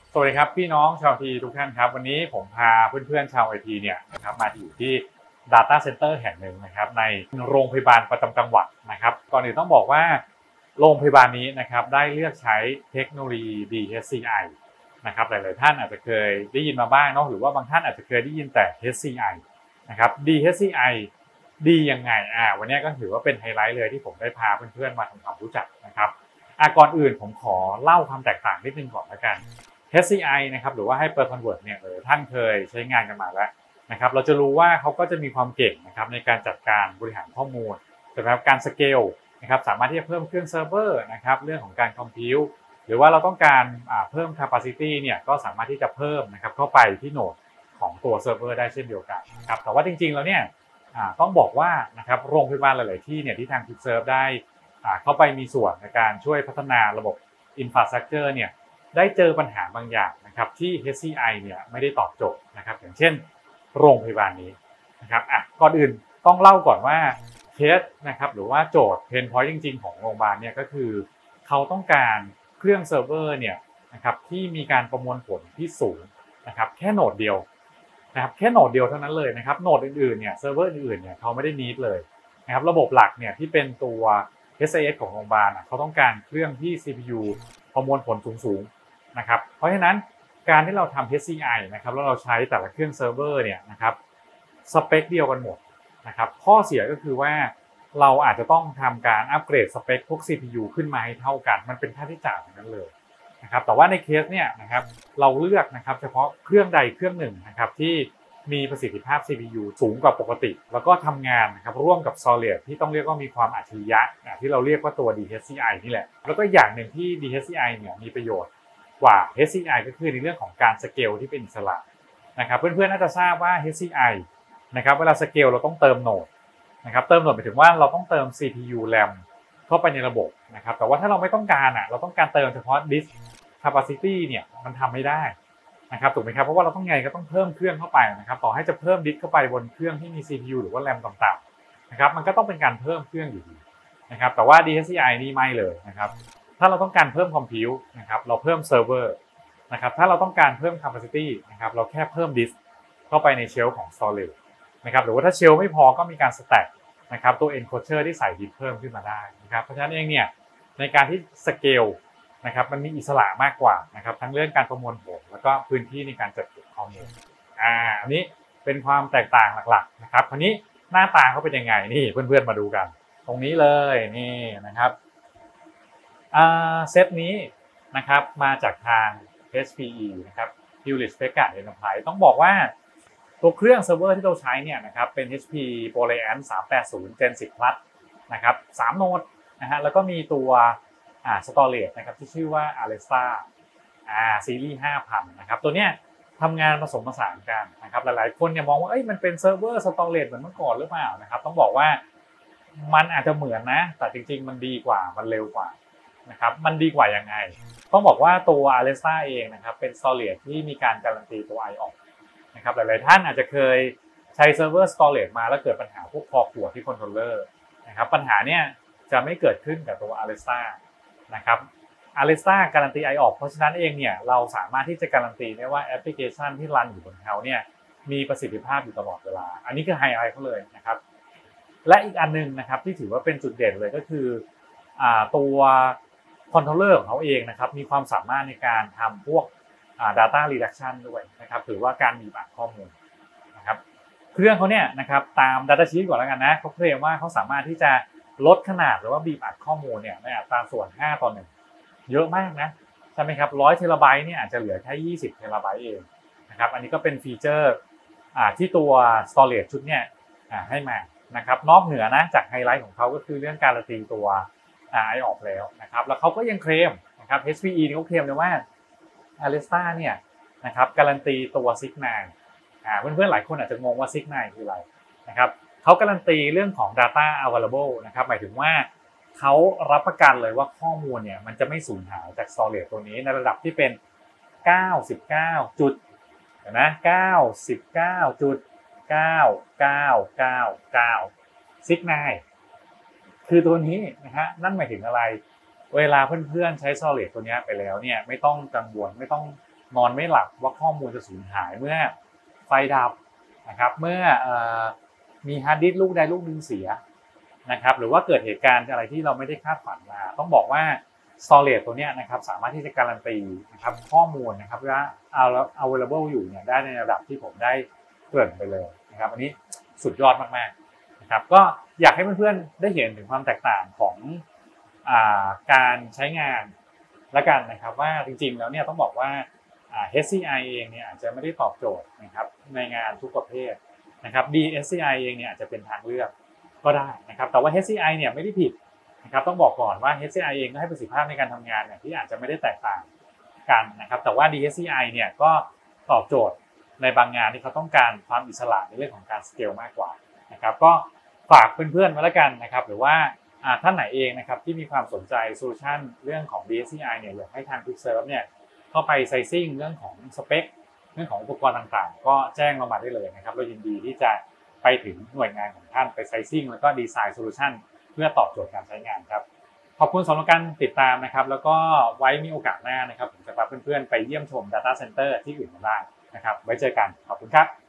สวัสดีครับพี่น้องชาวทีทุกท่านครับวันนี้ผมพาเพื่อนๆชาวไอทีเนี่ยนะครับมาอยู่ที่ Data Center แห่งหนึ่งนะครับในโรงพยาบาลประจำจังหวัดนะครับก่อนอื่นต้องบอกว่าโรงพยาบาลนี้นะครับได้เลือกใช้เทคโนโลยี DHCI นะครับหลายๆท่านอาจจะเคยได้ยินมาบ้างเนาะหรือว่าบางท่านอาจจะเคยได้ยินแต่ HCI นะครับ DHCI ดียังไงวันนี้ก็ถือว่าเป็นไฮไลท์เลยที่ผมได้พาเพื่อนๆมาทำความรู้จักนะครับก่อนอื่นผมขอเล่าความแตกต่างนิดนึงก่อนละกัน HCI นะครับหรือว่า Hyper Convert เนี่ยท่านเคยใช้งานกันมาแล้วนะครับเราจะรู้ว่าเขาก็จะมีความเก่งนะครับในการจัดการบริหารข้อมูลสำหรับการสเกลนะครับสามารถที่จะเพิ่มเครื่องเซิร์ฟเวอร์นะครับเรื่องของการคอมพิวต์หรือว่าเราต้องการเพิ่ม capacity เนี่ยก็สามารถที่จะเพิ่มนะครับเข้าไปที่โหนดของตัวเซิร์ฟเวอร์ได้เช่นเดียวกันนะครับแต่ว่าจริงๆแล้วเนี่ยต้องบอกว่านะครับโรงพยาบาลหลายๆที่เนี่ยที่ทาง QuickServe ได้เข้าไปมีส่วนในการช่วยพัฒนาระบบ infrastructure เนี่ยได้เจอปัญหาบางอย่างนะครับที่ HCI เนี่ยไม่ได้ตอบโจทย์นะครับอย่างเช่นโรงพยาบาลนี้นะครับก่อนอื่นต้องเล่าก่อนว่าเคสนะครับหรือว่าโจทย์เพนพอยต์จริงๆของโรงพยาบาลเนี่ยก็คือเขาต้องการเครื่องเซิร์ฟเวอร์เนี่ยนะครับที่มีการประมวลผลที่สูงนะครับแค่โหนดเดียวนะครับแค่โหนดเดียวเท่านั้นเลยนะครับโหนดอื่นๆเนี่ยเซิร์ฟเวอร์อื่นๆเนี่ยเขาไม่ได้นีดเลยนะครับระบบหลักเนี่ยที่เป็นตัว SAS ของโรงพยาบาลเขาต้องการเครื่องที่ CPU ประมวลผลสูงๆนะครับเพราะฉะนั้นการที่เราทำ HCI นะครับแล้วเราใช้แต่ละเครื่องเซิร์ฟเวอร์เนี่ยนะครับสเปคเดียวกันหมดนะครับข้อเสียก็คือว่าเราอาจจะต้องทำการอัปเกรดสเปคพวก CPU ขึ้นมาให้เท่ากันมันเป็นค่าใช้จ่ายอย่างนั้นเลยนะครับแต่ว่าในเคสเนี่ยนะครับเราเลือกนะครับเฉพาะเครื่องใดเครื่องหนึ่งนะครับที่มีประสิทธิภาพ CPU สูงกว่าปกติแล้วก็ทำงานนะครับร่วมกับ Solid ที่ต้องเรียกว่ามีความอัจฉริยะที่เราเรียกว่าตัว DHCI นี่แหละแล้วก็อย่างหนึ่งที่ DHCI เนี่ยมีประโยชน์กว่า HCI ก็คือในเรื่องของการสเกลที่เป็นอิสระนะครับเพื่อนๆน่าจะทราบว่า HCI นะครับเวลาสเกลเราต้องเติมโหนดนะครับเติมโหนดหมายถึงว่าเราต้องเติม CPU RAM เข้าไปในระบบนะครับแต่ว่าถ้าเราไม่ต้องการเราต้องการเติมเฉพาะ disk capacity เนี่ยมันทำไม่ได้นะครับถูกไหมครับเพราะว่าเราต้องไงก็ต้องเพิ่มเครื่องเข้าไปนะครับต่อให้จะเพิ่มดิสเข้าไปบนเครื่องที่มี CPU หรือว่า RAM ต่ำๆนะครับมันก็ต้องเป็นการเพิ่มเครื่องอยู่ดีนะครับแต่ว่า DHCI นี่ไม่เลยนะครับถ้าเราต้องการเพิ่มคอมพิวต์นะครับเราเพิ่มเซิร์ฟเวอร์นะครับถ้าเราต้องการเพิ่ม capacity นะครับเราแค่เพิ่มดิสเข้าไปในเชลฟ์ของ storage นะครับหรือว่าถ้าเชลฟ์ไม่พอก็มีการสแต็กนะครับตัว encoder ที่ใส่ดิสเพิ่มขึ้นมาได้นะครับเพราะฉะนั้นเองเนี่ยในการที่สเกลนะครับมันมีอิสระมากกว่านะครับทั้งเรื่องการประมวลผลแล้วก็พื้นที่ในการจัดเก็บข้อมูลอันนี้เป็นความแตกต่างหลักๆนะครับคราวนี้หน้าตาเขาเป็นยังไงนี่เพื่อนๆมาดูกันตรงนี้เลยนี่นะครับเซตนี้นะครับมาจากทาง HPE นะครับ Hewlett Packard Enterprise ต้องบอกว่าตัวเครื่องเซิร์ฟเวอร์ที่เราใช้เนี่ยนะครับเป็น HP PolarAnt 380 Gen 10 Plus นะครับ3โนดนะฮะแล้วก็มีตัวstorage นะครับที่ชื่อว่า Arista ซีรีส์ 5,000 นะครับตัวเนี้ยทำงานผสมผสานกันนะครับหลายๆคนเนี่ยมองว่ามันเป็นเซิร์ฟเวอร์ storage เหมือนเมื่อก่อนหรือเปล่านะครับต้องบอกว่ามันอาจจะเหมือนนะแต่จริงๆมันดีกว่ามันเร็วกว่านะครับมันดีกว่ายังไงต้องบอกว่าตัว Arista เองนะครับเป็น storage ที่มีการการันตีตัว IOPS นะครับหลายๆท่านอาจจะเคยใช้เซิร์ฟเวอร์ storage มาแล้วเกิดปัญหาพวกคอขวดที่คอนโทรลเลอร์นะครับปัญหาเนี่ยจะไม่เกิดขึ้นกับตัว Arista นะครับ Arista การันตี IOPS เพราะฉะนั้นเองเนี่ยเราสามารถที่จะการันตีได้ว่าแอปพลิเคชันที่รันอยู่บนเขาเนี่ยมีประสิทธิภาพอยู่ตลอดเวลาอันนี้คือไฮไลท์เขาเลยนะครับและอีกอันนึงนะครับที่ถือว่าเป็นจุดเด่นเลยก็คือตัวคอนโทรลเลอร์ของเขาเองนะครับมีความสามารถในการทำพวกdata reduction ด้วยนะครับถือว่าการบีบอัดข้อมูลนะครับเครื่องเขาเนี่ยนะครับตาม data sheet ก่อนแล้วกันนะเขาเคลมว่าเขาสามารถที่จะลดขนาดหรือว่าบีบอัดข้อมูลเนี่ยในอัตราส่วน5:1เยอะมากนะใช่ไหมครับ100 เทราไบต์เนี่ยอาจจะเหลือแค่20 เทราไบต์เองนะครับอันนี้ก็เป็นฟีเจอร์ที่ตัว storage ชุดเนี่ยให้มานะครับนอกเหนือนะจากไฮไลท์ของเขาก็คือเรื่องการันตีตัวIOPS แล้วนะครับแล้วเขาก็ยังเคลมนะครับ HPE นี่เขาเคลมเลยว่า Arista เนี่ยนะครับการันตีตัว Sigma เพื่อนๆหลายคนอาจจะงงว่า Sigma คืออะไรนะครับเขาการันตีเรื่องของ data available นะครับหมายถึงว่าเขารับประกันเลยว่าข้อมูลเนี่ยมันจะไม่สูญหายจาก storage ตัวนี้ในระดับที่เป็น99จุดนะ99.9999 Sigma คือตัวนี้นะฮะนั่นหมายถึงอะไรเวลาเพื่อนๆใช้ Solid ตัวนี้ไปแล้วเนี่ยไม่ต้องกังวลไม่ต้องนอนไม่หลับว่าข้อมูลจะสูญหายเมื่อไฟดับนะครับเมื่อมีฮาร์ดดิสก์ลูกใดลูกหนึ่งเสียนะครับหรือว่าเกิดเหตุการณ์อะไรที่เราไม่ได้คาดฝันมาต้องบอกว่า storage ตัวเนี้ยนะครับสามารถที่จะการันตีนะครับข้อมูลนะครับว่า available อยู่เนี่ยได้ในระดับที่ผมได้เกริ่นไปเลยนะครับอันนี้สุดยอดมากๆนะครับก็อยากให้เพื่อนๆได้เห็นถึงความแตกต่างของการใช้งานและกันนะครับว่าจริงๆแล้วเนี่ยต้องบอกว่าHCI เองเนี่ยอาจจะไม่ได้ตอบโจทย์นะครับในงานทุกประเภทนะครับ DSCI เองเนี่ยอาจจะเป็นทางเลือกก็ได้นะครับแต่ว่า HCI เนี่ยไม่ได้ผิดนะครับต้องบอกก่อนว่า HCI เองก็ให้ประสิทธิภาพในการทำงานเนี่ยที่อาจจะไม่ได้แตกต่างกันนะครับแต่ว่า DSCI เนี่ยก็ตอบโจทย์ในบางงานที่เขาต้องการความอิสระในเรื่องของการสเกลมากกว่านะครับก็ฝากเพื่อนๆมาแล้วกันนะครับหรือว่าท่านไหนเองนะครับที่มีความสนใจโซลูชันเรื่องของ DSCI เนี่ยอยากให้ทาง QuickServe เนี่ยเข้าไปไซซิ่งเรื่องของสเปคเรื่องของอุปกรณ์ต่างๆก็แจ้งเรามาได้เลยนะครับเรายินดีที่จะไปถึงหน่วยงานของท่านไปไซซิ่งแล้วก็ดีไซน์โซลูชันเพื่อตอบโจทย์การใช้งานครับขอบคุณสำหรับการติดตามนะครับแล้วก็ไว้มีโอกาสหน้านะครับผมจะพาเพื่อนๆไปเยี่ยมชม Data Center ที่อื่นกันบ้างนะครับไว้เจอกันขอบคุณครับ